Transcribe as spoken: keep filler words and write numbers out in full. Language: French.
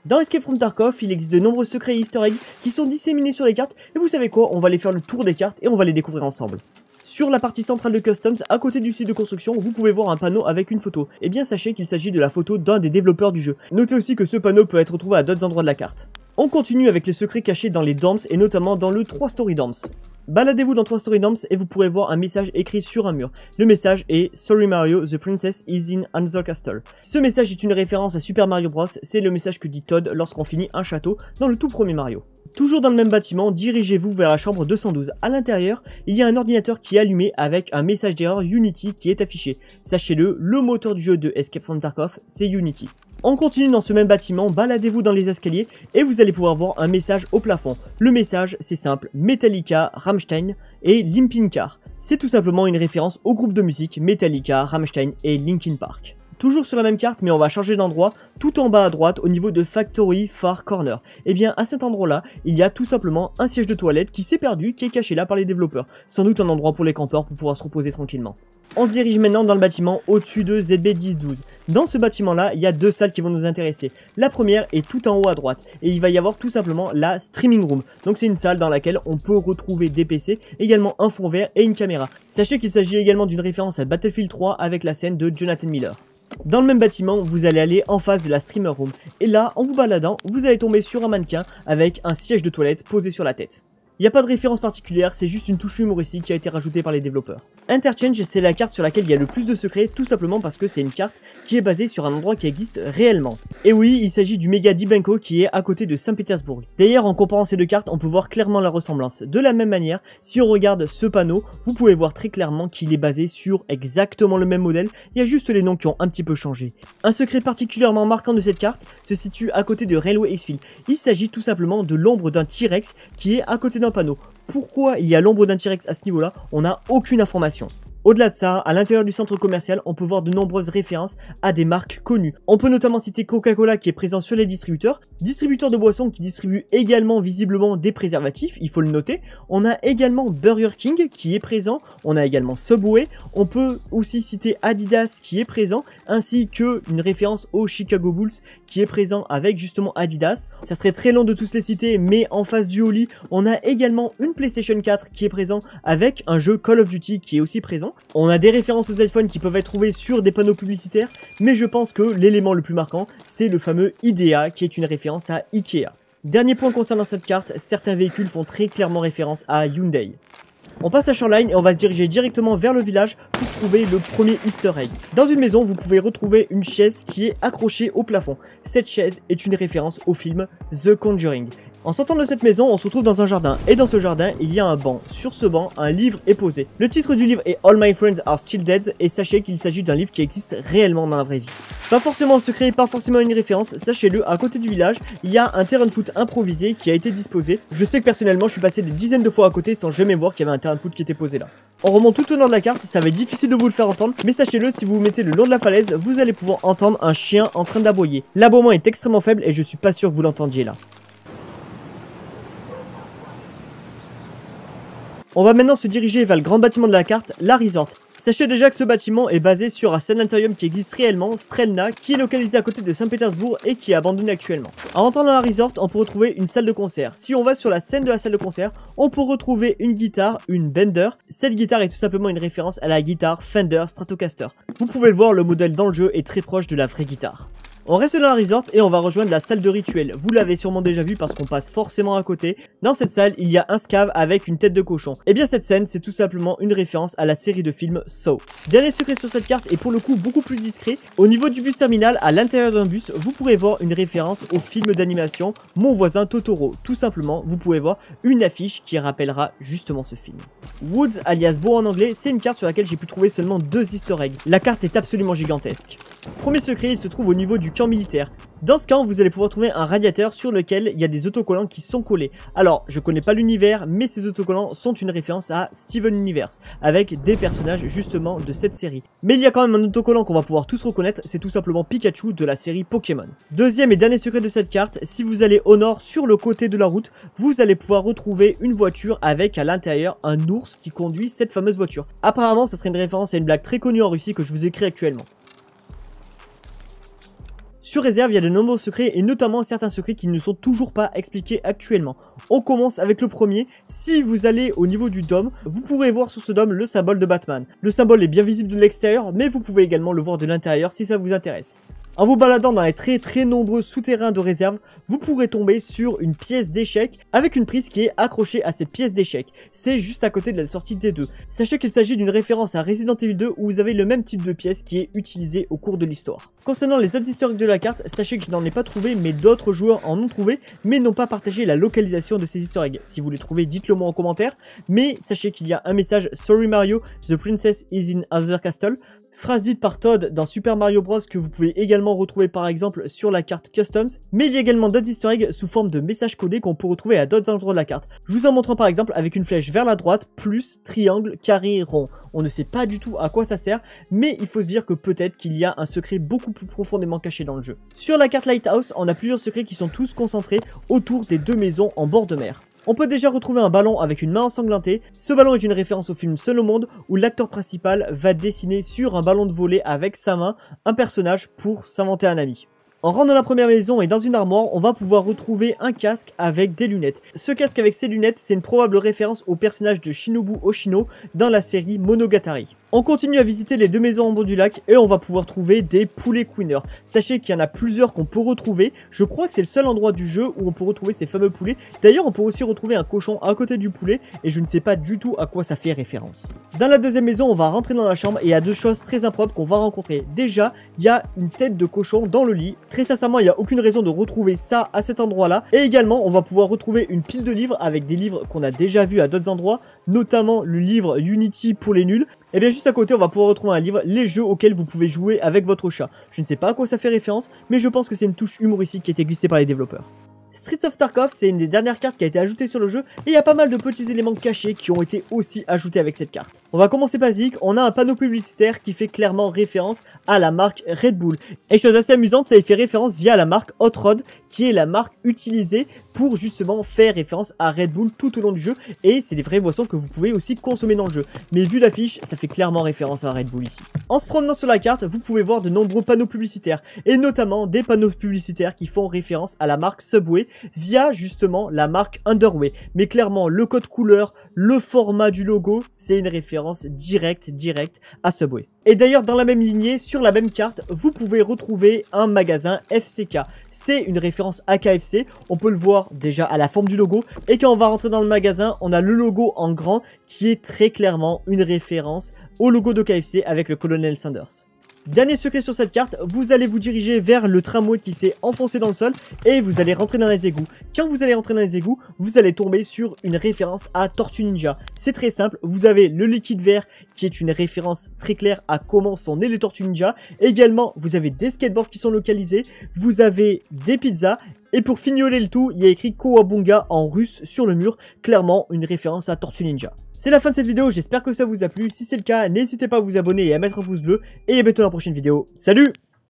Dans Escape from Tarkov, il existe de nombreux secrets et easter eggs qui sont disséminés sur les cartes, et vous savez quoi, on va aller faire le tour des cartes et on va les découvrir ensemble. Sur la partie centrale de Customs, à côté du site de construction, vous pouvez voir un panneau avec une photo. Et bien sachez qu'il s'agit de la photo d'un des développeurs du jeu. Notez aussi que ce panneau peut être retrouvé à d'autres endroits de la carte. On continue avec les secrets cachés dans les dorms et notamment dans le trois story dorms. Baladez-vous dans trois story dorms et vous pourrez voir un message écrit sur un mur. Le message est Sorry Mario, the princess is in another castle. Ce message est une référence à Super Mario Bros. C'est le message que dit Todd lorsqu'on finit un château dans le tout premier Mario. Toujours dans le même bâtiment, dirigez-vous vers la chambre deux cent douze. À l'intérieur, il y a un ordinateur qui est allumé avec un message d'erreur Unity qui est affiché. Sachez-le, le moteur du jeu de Escape from Tarkov, c'est Unity. On continue dans ce même bâtiment, baladez-vous dans les escaliers et vous allez pouvoir voir un message au plafond. Le message, c'est simple, Metallica, Rammstein et Linkin Park. C'est tout simplement une référence au groupe de musique Metallica, Rammstein et Linkin Park. Toujours sur la même carte, mais on va changer d'endroit, tout en bas à droite au niveau de Factory Far Corner. Et bien à cet endroit là, il y a tout simplement un siège de toilette qui s'est perdu, qui est caché là par les développeurs. Sans doute un endroit pour les campeurs pour pouvoir se reposer tranquillement. On se dirige maintenant dans le bâtiment au-dessus de Z B dix douze. Dans ce bâtiment là, il y a deux salles qui vont nous intéresser. La première est tout en haut à droite et il va y avoir tout simplement la Streaming Room. Donc c'est une salle dans laquelle on peut retrouver des P C, également un fond vert et une caméra. Sachez qu'il s'agit également d'une référence à Battlefield trois avec la scène de Jonathan Miller. Dans le même bâtiment, vous allez aller en face de la Streamer Room. Et là, en vous baladant, vous allez tomber sur un mannequin avec un siège de toilette posé sur la tête. Il n'y a pas de référence particulière, c'est juste une touche humoristique qui a été rajoutée par les développeurs. Interchange, c'est la carte sur laquelle il y a le plus de secrets, tout simplement parce que c'est une carte qui est basée sur un endroit qui existe réellement. Et oui, il s'agit du méga Dibenko qui est à côté de Saint-Pétersbourg. D'ailleurs, en comparant ces deux cartes, on peut voir clairement la ressemblance. De la même manière, si on regarde ce panneau, vous pouvez voir très clairement qu'il est basé sur exactement le même modèle, il y a juste les noms qui ont un petit peu changé. Un secret particulièrement marquant de cette carte se situe à côté de Railway Exfil. Il s'agit tout simplement de l'ombre d'un T-Rex qui est à côté d'un panneau. Pourquoi il y a l'ombre d'un T-Rex à ce niveau là, on n'a aucune information. Au-delà de ça, à l'intérieur du centre commercial, on peut voir de nombreuses références à des marques connues. On peut notamment citer Coca-Cola qui est présent sur les distributeurs, distributeurs de boissons qui distribuent également visiblement des préservatifs, il faut le noter. On a également Burger King qui est présent, on a également Subway, on peut aussi citer Adidas qui est présent, ainsi que une référence au Chicago Bulls qui est présent avec justement Adidas. Ça serait très long de tous les citer, mais en face du Holly, on a également une PlayStation quatre qui est présent avec un jeu Call of Duty qui est aussi présent. On a des références aux iPhones qui peuvent être trouvées sur des panneaux publicitaires, mais je pense que l'élément le plus marquant, c'est le fameux IDEA qui est une référence à Ikea. Dernier point concernant cette carte, certains véhicules font très clairement référence à Hyundai. On passe à Shoreline et on va se diriger directement vers le village pour trouver le premier easter egg. Dans une maison, vous pouvez retrouver une chaise qui est accrochée au plafond. Cette chaise est une référence au film The Conjuring. En sortant de cette maison, on se retrouve dans un jardin, et dans ce jardin, il y a un banc. Sur ce banc, un livre est posé. Le titre du livre est All My Friends Are Still Dead, et sachez qu'il s'agit d'un livre qui existe réellement dans la vraie vie. Pas forcément un secret, pas forcément une référence, sachez-le, à côté du village, il y a un terrain de foot improvisé qui a été disposé. Je sais que personnellement, je suis passé des dizaines de fois à côté sans jamais voir qu'il y avait un terrain de foot qui était posé là. On remonte tout au nord de la carte, ça va être difficile de vous le faire entendre, mais sachez-le, si vous vous mettez le long de la falaise, vous allez pouvoir entendre un chien en train d'aboyer. L'aboiement est extrêmement faible et je suis pas sûr que vous l'entendiez là. On va maintenant se diriger vers le grand bâtiment de la carte, la Resort. Sachez déjà que ce bâtiment est basé sur un sanatorium qui existe réellement, Strelna, qui est localisé à côté de Saint-Pétersbourg et qui est abandonné actuellement. En rentrant dans la Resort, on peut retrouver une salle de concert. Si on va sur la scène de la salle de concert, on peut retrouver une guitare, une Bender. Cette guitare est tout simplement une référence à la guitare Fender Stratocaster. Vous pouvez le voir, le modèle dans le jeu est très proche de la vraie guitare. On reste dans la resort et on va rejoindre la salle de rituel. Vous l'avez sûrement déjà vu parce qu'on passe forcément à côté. Dans cette salle, il y a un scave avec une tête de cochon. Et bien cette scène, c'est tout simplement une référence à la série de films Saw. Dernier secret sur cette carte est pour le coup beaucoup plus discret. Au niveau du bus terminal, à l'intérieur d'un bus, vous pourrez voir une référence au film d'animation Mon voisin Totoro. Tout simplement, vous pouvez voir une affiche qui rappellera justement ce film. Woods, alias Beau en anglais, c'est une carte sur laquelle j'ai pu trouver seulement deux easter eggs. La carte est absolument gigantesque. Premier secret, il se trouve au niveau du camp militaire. Dans ce camp, vous allez pouvoir trouver un radiateur sur lequel il y a des autocollants qui sont collés. Alors, je connais pas l'univers, mais ces autocollants sont une référence à Steven Universe, avec des personnages justement de cette série. Mais il y a quand même un autocollant qu'on va pouvoir tous reconnaître, c'est tout simplement Pikachu de la série Pokémon. Deuxième et dernier secret de cette carte, si vous allez au nord sur le côté de la route, vous allez pouvoir retrouver une voiture avec à l'intérieur un ours qui conduit cette fameuse voiture. Apparemment, ça serait une référence à une blague très connue en Russie que je vous écris actuellement. Sur réserve, il y a de nombreux secrets et notamment certains secrets qui ne sont toujours pas expliqués actuellement. On commence avec le premier. Si vous allez au niveau du dôme, vous pourrez voir sur ce dôme le symbole de Batman. Le symbole est bien visible de l'extérieur, mais vous pouvez également le voir de l'intérieur si ça vous intéresse. En vous baladant dans les très très nombreux souterrains de réserve, vous pourrez tomber sur une pièce d'échec avec une prise qui est accrochée à cette pièce d'échec. C'est juste à côté de la sortie D deux. Sachez qu'il s'agit d'une référence à Resident Evil deux où vous avez le même type de pièce qui est utilisée au cours de l'histoire. Concernant les autres historiques de la carte, sachez que je n'en ai pas trouvé mais d'autres joueurs en ont trouvé mais n'ont pas partagé la localisation de ces easter eggs. Si vous les trouvez, dites-le moi en commentaire, mais sachez qu'il y a un message Sorry Mario, the princess is in Other Castle. Phrase dite par Todd dans Super Mario Bros que vous pouvez également retrouver par exemple sur la carte Customs, mais il y a également d'autres easter eggs sous forme de messages codés qu'on peut retrouver à d'autres endroits de la carte. Je vous en montre par exemple avec une flèche vers la droite, plus, triangle, carré, rond. On ne sait pas du tout à quoi ça sert, mais il faut se dire que peut-être qu'il y a un secret beaucoup plus profondément caché dans le jeu. Sur la carte Lighthouse, on a plusieurs secrets qui sont tous concentrés autour des deux maisons en bord de mer. On peut déjà retrouver un ballon avec une main ensanglantée. Ce ballon est une référence au film Seul au monde où l'acteur principal va dessiner sur un ballon de volley avec sa main un personnage pour s'inventer un ami. En rentrant dans la première maison et dans une armoire, on va pouvoir retrouver un casque avec des lunettes. Ce casque avec ses lunettes, c'est une probable référence au personnage de Shinobu Oshino dans la série Monogatari. On continue à visiter les deux maisons en bord du lac et on va pouvoir trouver des poulets queeners. Sachez qu'il y en a plusieurs qu'on peut retrouver. Je crois que c'est le seul endroit du jeu où on peut retrouver ces fameux poulets. D'ailleurs, on peut aussi retrouver un cochon à côté du poulet et je ne sais pas du tout à quoi ça fait référence. Dans la deuxième maison, on va rentrer dans la chambre et il y a deux choses très improbables qu'on va rencontrer. Déjà, il y a une tête de cochon dans le lit. Très sincèrement, il n'y a aucune raison de retrouver ça à cet endroit-là. Et également, on va pouvoir retrouver une pile de livres avec des livres qu'on a déjà vus à d'autres endroits, notamment le livre Unity pour les nuls. Et bien juste à côté, on va pouvoir retrouver un livre, les jeux auxquels vous pouvez jouer avec votre chat. Je ne sais pas à quoi ça fait référence, mais je pense que c'est une touche humoristique qui a été glissée par les développeurs. Streets of Tarkov, c'est une des dernières cartes qui a été ajoutée sur le jeu et il y a pas mal de petits éléments cachés qui ont été aussi ajoutés avec cette carte. On va commencer basique, on a un panneau publicitaire qui fait clairement référence à la marque Red Bull. Et chose assez amusante, ça y fait référence via la marque Hot Rod qui est la marque utilisée pour justement faire référence à Red Bull tout au long du jeu et c'est des vraies boissons que vous pouvez aussi consommer dans le jeu. Mais vu l'affiche, ça fait clairement référence à Red Bull ici. En se promenant sur la carte, vous pouvez voir de nombreux panneaux publicitaires et notamment des panneaux publicitaires qui font référence à la marque Subway via justement la marque Underway. Mais clairement, le code couleur, le format du logo, c'est une référence directe, directe à Subway. Et d'ailleurs, dans la même lignée, sur la même carte, vous pouvez retrouver un magasin F C K. C'est une référence à K F C, on peut le voir déjà à la forme du logo. Et quand on va rentrer dans le magasin, on a le logo en grand qui est très clairement une référence au logo de K F C avec le colonel Sanders. Dernier secret sur cette carte, vous allez vous diriger vers le tramway qui s'est enfoncé dans le sol et vous allez rentrer dans les égouts. Quand vous allez rentrer dans les égouts, vous allez tomber sur une référence à Tortue Ninja. C'est très simple, vous avez le liquide vert qui est une référence très claire à comment sont nées les Tortues Ninja. Également, vous avez des skateboards qui sont localisés, vous avez des pizzas. Et pour fignoler le tout, il y a écrit Kowabunga en russe sur le mur, clairement une référence à Tortue Ninja. C'est la fin de cette vidéo, j'espère que ça vous a plu. Si c'est le cas, n'hésitez pas à vous abonner et à mettre un pouce bleu. Et à bientôt dans la prochaine vidéo. Salut!